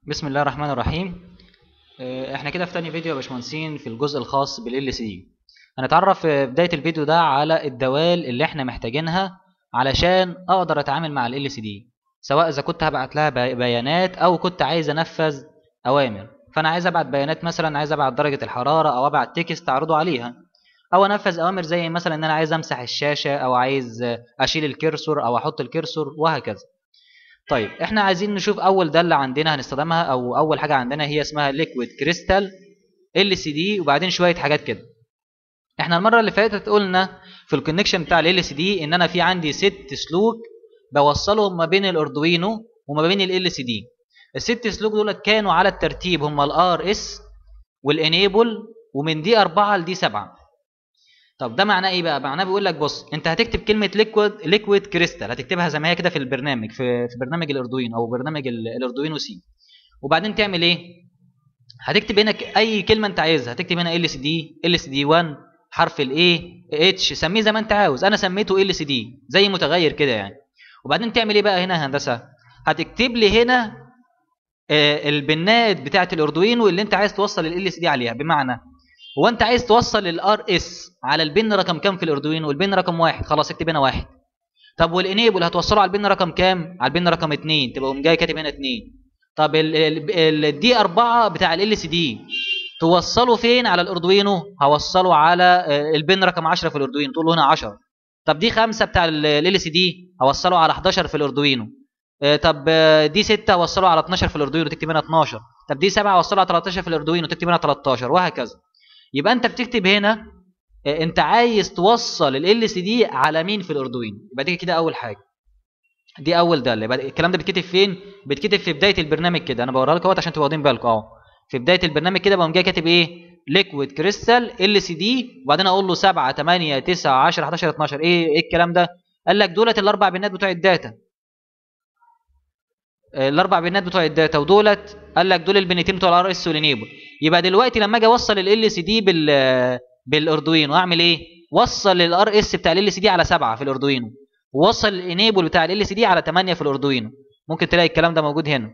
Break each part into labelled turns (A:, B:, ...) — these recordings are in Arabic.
A: بسم الله الرحمن الرحيم. احنا كده في تاني فيديو يا باشمهندسين في الجزء الخاص بالال سي دي. هنتعرف في بداية الفيديو ده على الدوال اللي احنا محتاجينها علشان اقدر اتعامل مع ال سي دي، سواء اذا كنت هبعت لها بيانات او كنت عايز انفذ اوامر. فانا عايز ابعت بيانات، مثلا عايز ابعت درجة الحرارة او ابعت تكست اعرضه عليها، او انفذ اوامر زي مثلا ان انا عايز امسح الشاشة او عايز اشيل الكرسور او احط الكرسور وهكذا. طيب احنا عايزين نشوف اول دالة عندنا هنستخدمها، او اول حاجة عندنا هي اسمها ليكويد كريستال ال سي دي، وبعدين شوية حاجات كده. احنا المرة اللي فاتت قلنا في الكونكشن بتاع ال سي دي ان انا في عندي 6 سلوك بوصلهم ما بين الاردوينو وما بين ال سي دي. الست سلوك دولت كانوا على الترتيب هم الار اس والانيبل، ومن دي 4 لدي 7. طب ده معناه ايه بقى؟ معناه بيقول لك بص، انت هتكتب كلمه ليكويد كريستال، هتكتبها زي ما هي كده في البرنامج، في برنامج الاردوين او برنامج الاردوينو سي. وبعدين تعمل ايه؟ هتكتب هنا اي كلمه انت عايزها، هتكتب هنا ال سي دي، ال سي دي 1، حرف الاي اتش، سميه زي ما انت عاوز. انا سميته ال سي دي زي متغير كده يعني. وبعدين تعمل ايه بقى هنا يا هندسه؟ هتكتب لي هنا البنات بتاعه الاردوينو اللي انت عايز توصل ال سي دي عليها. بمعنى هو انت عايز توصل الار اس على البن رقم كام في الاردوينو؟ والبن رقم 1، خلاص اكتب هنا 1. طب والانيبل هتوصله على البن رقم كام؟ على البن رقم 2، تبقى قوم جاي كاتب هنا 2. طب الدي 4 بتاع ال سي دي توصله فين على الاردوينو؟ هوصله على البن رقم 10 في الاردوينو، تقول له هنا 10. طب دي 5 بتاع ال سي دي هوصله على 11 في الاردوينو. طب دي 6 هوصله على 12 في الاردوينو، تكتب هنا 12. طب دي 7 هوصله على 13 في الاردوينو، تكتب هنا 13، وهكذا. يبقى انت بتكتب هنا انت عايز توصل ال سي دي على مين في الاردوينو. يبقى دي كده اول حاجه، دي اول داله. يبقى الكلام ده بيتكتب فين؟ بيتكتب في بدايه البرنامج كده. انا بوريها لكم اهوت عشان تبقوا واخدين بالكم اهو. في بدايه البرنامج كده بقوم جاي كاتب ايه؟ ليكويد كريستال ال سي دي، وبعدين اقول له 7 8 9 10 11 12. ايه الكلام ده؟ قال لك دولت الاربع بنات بتوع الداتا، الاربع بنات بتوع الداتا، ودولت قال لك دول البنتين بتوع الار اس والانيبل. يبقى دلوقتي لما اجي اوصل ال سي دي بالاردوينو اعمل ايه؟ وصل الار اس بتاع ال سي دي على 7 في الاردوينو، ووصل الانيبل بتاع ال سي دي على 8 في الاردوينو. ممكن تلاقي الكلام ده موجود هنا.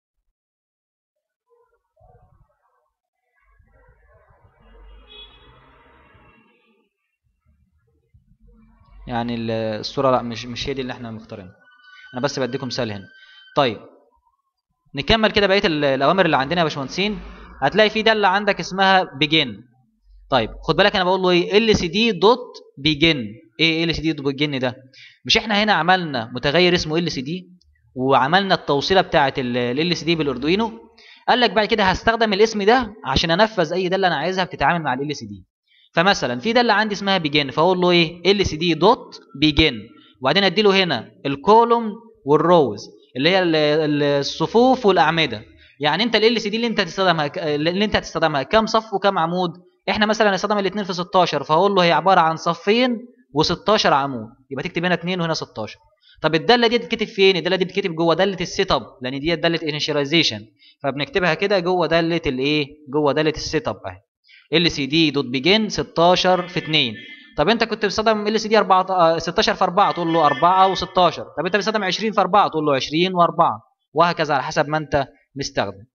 A: يعني الصوره لا، مش هي دي اللي احنا مختارينها، انا بس بديكم مثال هنا. طيب نكمل كده بقيه الاوامر اللي عندنا يا باشمهندسين. هتلاقي في داله عندك اسمها بيجن. طيب خد بالك انا بقول له ايه؟ ال سي دي دوت بيجن. ايه ال سي دي دوت بيجن ده؟ مش احنا هنا عملنا متغير اسمه ال سي دي، وعملنا التوصيله بتاعه ال سي دي بالاردوينو؟ قال لك بعد كده هستخدم الاسم ده عشان انفذ اي داله انا عايزها بتتعامل مع ال سي دي. فمثلا في داله عندي اسمها بيجن، فاقول له ايه؟ ال سي دي دوت بيجن، وبعدين ادي له هنا الكولوم والروز اللي هي الصفوف والاعمده. يعني انت ال سي دي اللي انت هتستخدمها كام صف وكام عمود؟ احنا مثلا هنستخدم الاثنين في 16، فهقول له هي عباره عن صفين و16 عمود، يبقى تكتب هنا 2 وهنا 16. طب الداله دي بتتكتب فين؟ الداله دي بتتكتب جوه داله السيت اب، لان دي داله انيشاليزيشن، فبنكتبها كده جوه داله الايه؟ جوه داله السيت اب اهي. ال سي دي دوت بيجن 16 في 2. طب انت كنت بتستخدم ال سي دي 4 16 في 4، تقول له 4 و16. طب انت بتستخدم 20 في 4، تقول له 20 و4، وهكذا على حسب ما انت مستخدم.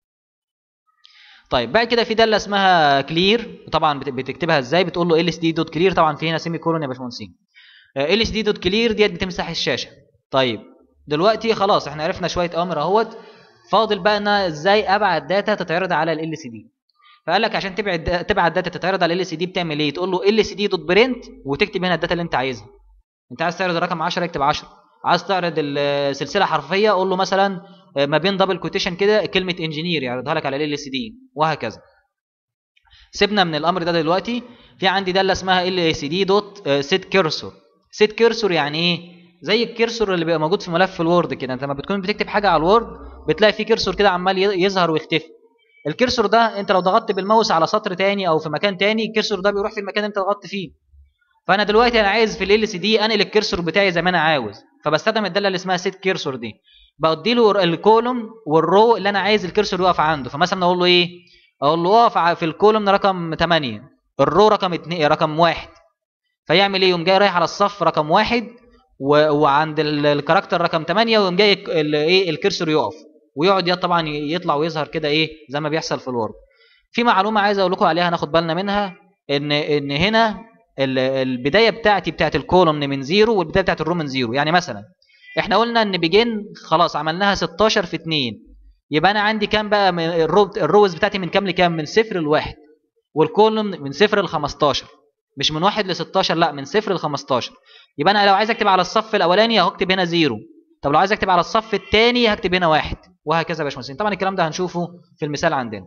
A: طيب بعد كده في داله اسمها كلير، طبعا بتكتبها ازاي؟ بتقول له ال اس دي دوت كلير، طبعا في هنا سيمي كولون يا باشمهندسين. ال اس دي دوت كلير ديت بتمسح الشاشه. طيب دلوقتي خلاص احنا عرفنا شويه اوامر اهوت، فاضل بقى انا ازاي ابعت داتا تتعرض على ال سي دي. فقال لك عشان تبعت داتا تتعرض على ال سي دي بتعمل ايه؟ تقول له ال سي دي دوت برنت، وتكتب هنا الداتا اللي انت عايزها. انت عايز تعرض رقم 10 اكتب 10، عايز تعرض السلسله حرفيه قول له مثلا ما بين دبل كوتيشن كده كلمه انجينير يعرضها لك على ال سي دي، وهكذا. سيبنا من الامر ده دلوقتي. في عندي داله اسمها ال سي دي دوت سيت كيرسور. سيت كيرسور يعني ايه؟ زي الكيرسور اللي بيبقى موجود في ملف الوورد كده. انت لما بتكون بتكتب حاجه على الوورد بتلاقي في كيرسور كده عمال يظهر ويختفي. الكيرسور ده انت لو ضغطت بالماوس على سطر تاني او في مكان تاني، الكيرسور ده بيروح في المكان اللي انت ضغطت فيه. فانا دلوقتي انا عايز في ال سي دي انقل الكيرسور بتاعي زي ما انا عاوز، فبستخدم الداله اللي اسمها سيت كيرسور دي. بدي له الكولوم والرو اللي انا عايز الكيرسور يقف عنده. فمثلا اقول له ايه؟ اقول له اقف في الكولوم رقم 8، الرو رقم 2 رقم 1. فيعمل ايه؟ يقوم جاي رايح على الصف رقم 1 وعند الكاركتر رقم 8، ويقوم جاي ايه؟ الكيرسور يقف. ويقعد طبعا يطلع ويظهر كده ايه زي ما بيحصل في الوورد. في معلومه عايز اقول لكم عليها ناخد بالنا منها، ان هنا البدايه بتاعت الكولوم من زيرو والبدايه بتاعت الرو من زيرو. يعني مثلا احنا قلنا ان بيجن خلاص عملناها 16 في 2، يبقى انا عندي كام بقى من الروز بتاعتي من كام لكام؟ من 0 ل1، والكولوم من 0 ل15، مش من 1 ل 16، لا من 0 ل15. يبقى انا لو عايز اكتب على الصف الاولاني هكتب هنا 0، طب لو عايز اكتب على الصف الثاني هكتب هنا 1، وهكذا يا باشمهندسين. طبعا الكلام ده هنشوفه في المثال عندنا.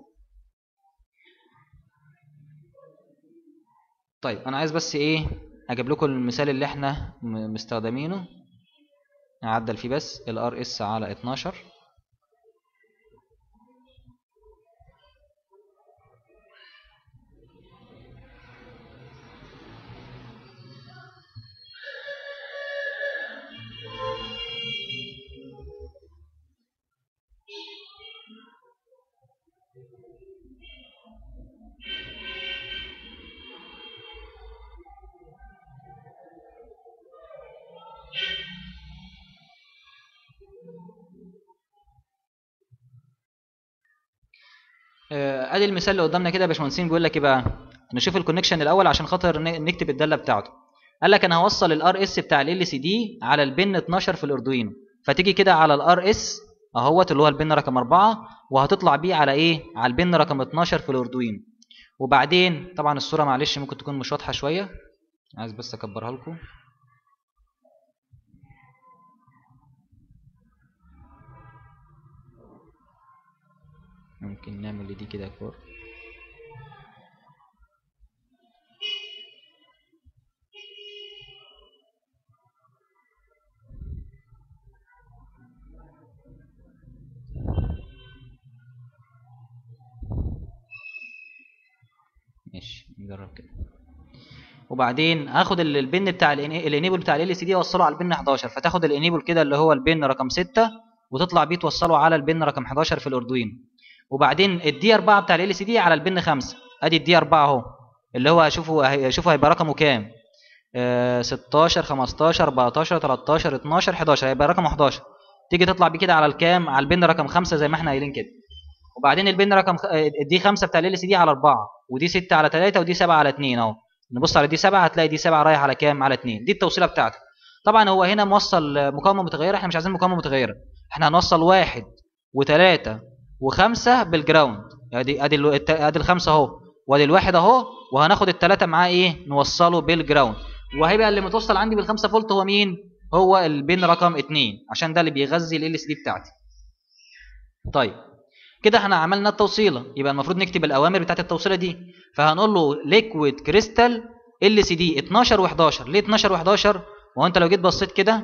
A: طيب انا عايز بس ايه اجيب لكم المثال اللي احنا مستخدمينه، نعدل فيه بس الار اس على 12. ادي المثال اللي قدامنا كده يا باشمهندسين. بيقول لك ايه بقى؟ نشوف الكونكشن الاول عشان خاطر نكتب الداله بتاعته. قال لك انا هوصل الار اس بتاع ال سي دي على البن 12 في الاردوينو، فتيجي كده على الار اس اهوت اللي هو البن رقم 4، وهتطلع بيه على ايه؟ على البن رقم 12 في الاردوينو. وبعدين طبعا الصوره معلش ممكن تكون مش واضحه شويه، عايز بس اكبرها لكم. ممكن نعمل دي كده كور. ماشي نجرب كده. وبعدين هاخد البن بتاع الانيبل بتاع ال سي دي اوصله على البن 11، فتاخد الانيبل كده اللي هو البن رقم 6 وتطلع بيه توصله على البن رقم 11 في الاردوينو. وبعدين الدي 4 بتاع ال سي دي على البن 5، ادي الدي 4 اهو اللي هو شوفوا هيبقى رقمه كام؟ 16 15 14 13 12 11، هيبقى رقمه 11. تيجي تطلع بيه كده على الكام؟ على البن رقم 5 زي ما احنا قايلين كده. وبعدين البن رقم دي 5 بتاع ال سي دي على 4، ودي 6 على 3، ودي 7 على 2 اهو. نبص على دي 7 هتلاقي دي 7 رايح على كام؟ على 2. دي التوصيله بتاعته. طبعا هو هنا موصل مقاومه متغيره، احنا مش عايزين مقاومه متغيره، احنا هنوصل 1 و3 و5 بالجراوند. ادي الخمسه اهو، وادي الواحد اهو، وهناخد الثلاثه معاه ايه؟ نوصله بالجراوند. وهيبقى اللي متوصل عندي بال5 فولت هو مين؟ هو البن رقم 2، عشان ده اللي بيغذي ال سي دي بتاعتي. طيب كده احنا عملنا التوصيله، يبقى المفروض نكتب الاوامر بتاعت التوصيله دي. فهنقول له ليكويد كريستال ال سي دي 12 و11. ليه 12 و11؟ وانت لو جيت بصيت كده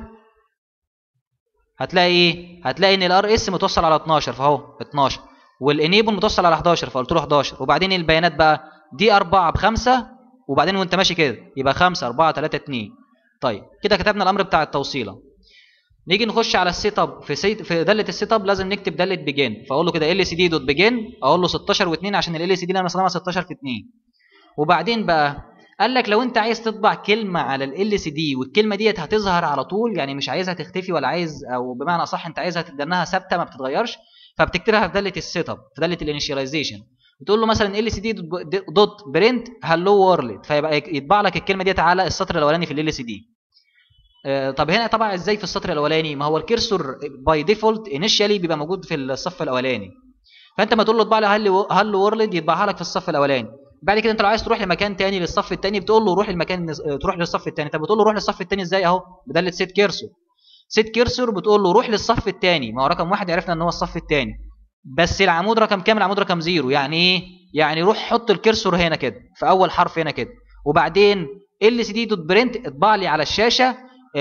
A: هتلاقي ايه؟ هتلاقي ان الار اس متوصل على 12 فاهو 12، والانيبل متوصل على 11 فقلت له 11. وبعدين البيانات بقى دي 4 ب5، وبعدين وانت ماشي كده يبقى 5 4 3 2. طيب كده كتبنا الامر بتاع التوصيله. نيجي نخش على السيت اب. في داله السيت اب لازم نكتب داله بيجن، فاقول له كده ال سي دي دوت بيجن، اقول له 16 و2 عشان ال سي دي انا مصنعها 16 في 2. وبعدين بقى قال لك لو انت عايز تطبع كلمه على ال سي دي والكلمه ديت هتظهر على طول، يعني مش عايزها تختفي ولا عايز، او بمعنى اصح انت عايزها تدنها ثابته ما بتتغيرش، فبتكتبها في داله السيت اب، في داله الانيشاليزيشن، وتقول له مثلا ال سي دي دوت برنت هالو وورلد، فيبقى يطبع لك الكلمه ديت على السطر الاولاني في ال سي دي. طب هنا طبعا ازاي في السطر الاولاني؟ ما هو الكيرسور باي ديفولت انيشالي بيبقى موجود في الصف الاولاني، فانت ما تقول له اطبع لي هالو وورلد يطبعها لك في الصف الاولاني. بعد كده انت لو عايز تروح لمكان تاني للصف الثاني بتقول له روح تروح للصف الثاني. طب بتقول له روح للصف الثاني ازاي؟ اهو بداله سيت كيرسور. سيت كيرسور بتقول له روح للصف الثاني، ما هو رقم 1 عرفنا ان هو الصف الثاني، بس العمود رقم كام؟ العمود رقم 0. يعني ايه؟ يعني روح حط الكيرسور هنا كده في اول حرف هنا كده، وبعدين ال سي دي دوت برنت اطبع لي على الشاشه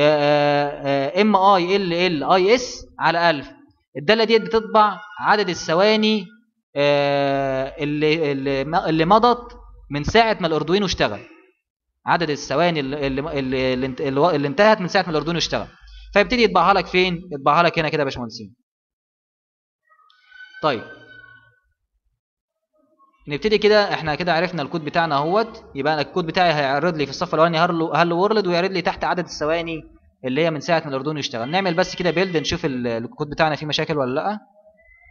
A: ام اي ال اي اس على 1000. الداله ديت بتطبع عدد الثواني اللي مضت من ساعه ما الاردوينو اشتغل، عدد الثواني اللي انتهت من ساعه ما الاردوينو اشتغل، فيبتدي يطبعها لك فين؟ يطبعها لك هنا كده يا باشمهندسين. طيب نبتدي كده، احنا كده عرفنا الكود بتاعنا اهوت. يبقى الكود بتاعي هيعرض لي في الصف الاولاني هالو وورلد، ويعرض لي تحت عدد الثواني اللي هي من ساعه ما الاردوينو يشتغل. نعمل بس كده بيلد نشوف الكود بتاعنا فيه مشاكل ولا لا.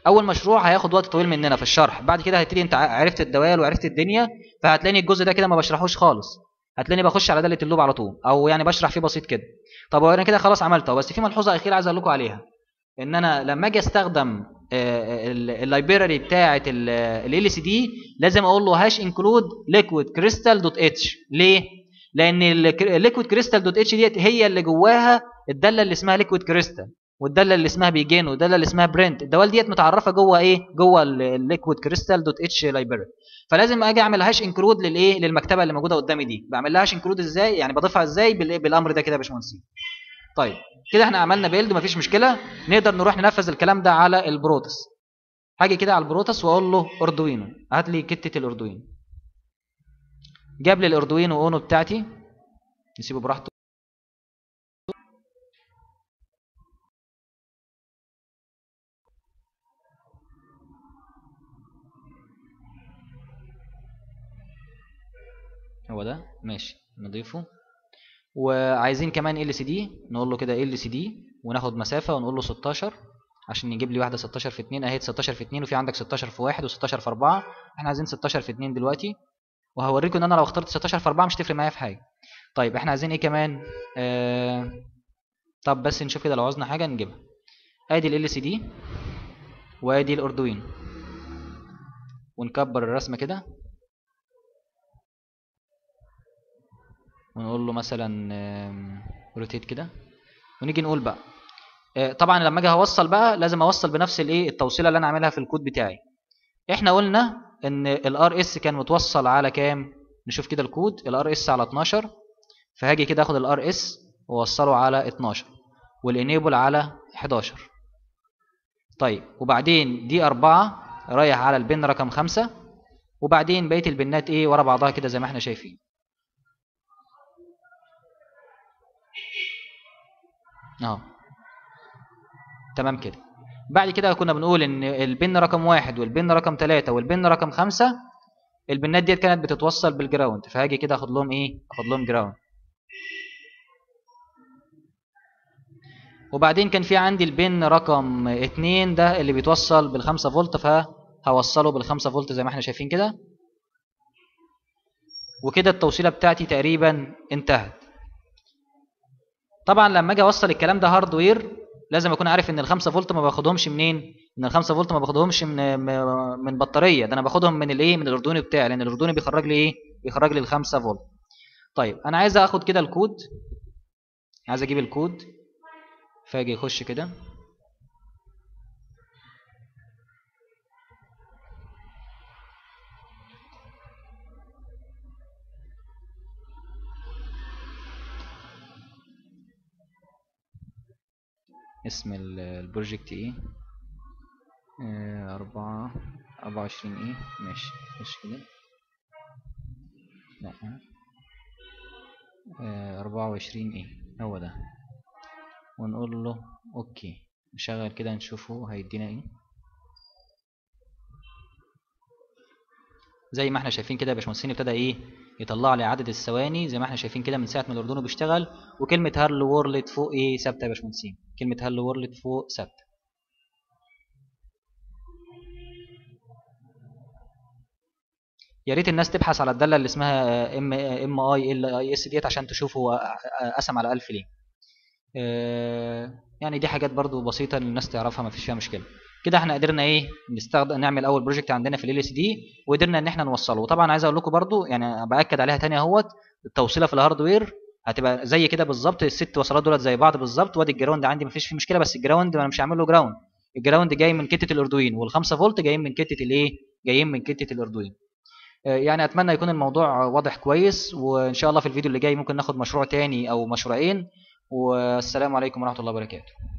A: اول مشروع هياخد وقت طويل مننا في الشرح، بعد كده هتبتدي انت عرفت الدوال وعرفت الدنيا، فهتلاقيني الجزء ده كده ما بشرحوش خالص، هتلاقيني بخش على داله اللوب على طول، او يعني بشرح فيه بسيط كده. طب انا كده خلاص عملته، بس في ملحوظه اخيره عايز اقول لكم عليها، ان انا لما اجي استخدم اللايبراري بتاعه ال سي دي لازم اقول له هاش انكلود ليكويد كريستال دوت اتش. ليه؟ لان الليكويد كريستال دوت اتش ديت هي اللي جواها الداله اللي اسمها ليكويد كريستال، والداله اللي اسمها بيجين، والداله اللي اسمها برنت. الدوال ديت متعرفه جوه ايه؟ جوه الليكويد كريستال دوت اتش لايبراري. فلازم اجي اعمل هاش انكلود للايه؟ للمكتبه اللي موجوده قدامي دي. بعمل لها هاش انكلود ازاي؟ يعني بضيفها ازاي؟ بالامر ده كده يا باشمهندسين. طيب كده احنا عملنا بيلد مفيش مشكله، نقدر نروح ننفذ الكلام ده على البروتوس. هاجي كده على البروتوس واقول له اردوينو هات لي كتة الاردوينو، جاب لي الاردوينو اونو بتاعتي، نسيبه براحته. هو ده ماشي نضيفه. وعايزين كمان ال سي دي، نقول له كده ال سي دي وناخد مسافه ونقول له 16 عشان يجيب لي واحده 16 في 2 اهي، 16 في 2 وفي عندك 16 في 1 و16 في 4، احنا عايزين 16 في 2 دلوقتي، وهوريكم ان انا لو اخترت 16 في 4 مش تفرق معايا في حاجه. طيب احنا عايزين ايه كمان؟ طب بس نشوف كده لو عاوزنا حاجه نجيبها. ادي ال سي دي وادي الاردوينو، ونكبر الرسمه كده ونقول له مثلا روتيت كده، ونيجي نقول بقى طبعا لما اجي اوصل بقى لازم اوصل بنفس الايه التوصيله اللي انا عاملها في الكود بتاعي. احنا قلنا ان الار اس كان متوصل على كام؟ نشوف كده الكود، الار اس على 12، فهاجي كده اخد الار اس واوصله على 12 والانيبل على 11. طيب وبعدين دي 4 رايح على البن رقم 5، وبعدين بقيه البنات ايه ورا بعضها كده زي ما احنا شايفين اهو. تمام كده. بعد كده كنا بنقول ان البن رقم 1 والبن رقم 3 والبن رقم 5 البنات ديت كانت بتتوصل بالجراوند، فهاجي كده اخد لهم ايه؟ اخد لهم جراوند. وبعدين كان في عندي البن رقم 2 ده اللي بيتوصل بال5 فولت، فهوصله بال5 فولت زي ما احنا شايفين كده. وكده التوصيله بتاعتي تقريبا انتهت. طبعا لما اجي اوصل الكلام ده هاردوير لازم اكون عارف ان ال5 فولت ما باخدهمش منين؟ ان ال5 فولت ما باخدهمش من بطاريه، ده انا باخدهم من الايه؟ من الاردوينو بتاعي، لان الاردوينو بيخرج لي ايه؟ بيخرج لي ال5 فولت. طيب انا عايز اخد كده الكود، عايز اجيب الكود، فاجي اخش كده اسم البروجكت ايه؟ 24 ايه؟ ماشي خش كده. لا 24 ايه هو ده، ونقول له اوكي. نشغل كده نشوفه هيدينا ايه. زي ما احنا شايفين كده يا باشمهندسين ابتدى ايه؟ يطلع لي عدد الثواني زي ما احنا شايفين كده من ساعه ما الاردوينو بيشتغل، وكلمه هالو وورلد فوق ايه؟ ثابته يا باشمهندسين، كلمه هالو وورلد فوق ثابته. يا ريت الناس تبحث على الداله اللي اسمها ام اي ال اي اس ديت عشان تشوف هو قسم على 1000 ليه. يعني دي حاجات برضو بسيطه الناس تعرفها ما فيش فيها مشكله. كده احنا قدرنا ايه؟ نستخدم نعمل اول بروجكت عندنا في ال سي دي، وقدرنا ان احنا نوصله. وطبعا عايز اقول لكم برضو يعني باكد عليها تاني اهوت، التوصيله في الهاردوير هتبقى زي كده بالظبط، الست وصلات دولت زي بعض بالظبط. وادي الجراوند عندي ما فيش فيه مشكله، بس الجراوند انا مش هعمل له جراوند، الجراوند جاي من كتة الاردوين، وال5 فولت جايين من كتة الايه؟ جايين من كتة الاردوين. يعني اتمنى يكون الموضوع واضح كويس، وان شاء الله في الفيديو اللي جاي ممكن ناخد مشروع تاني او مشروعين. والسلام عليكم ورحمة الله وبركاته.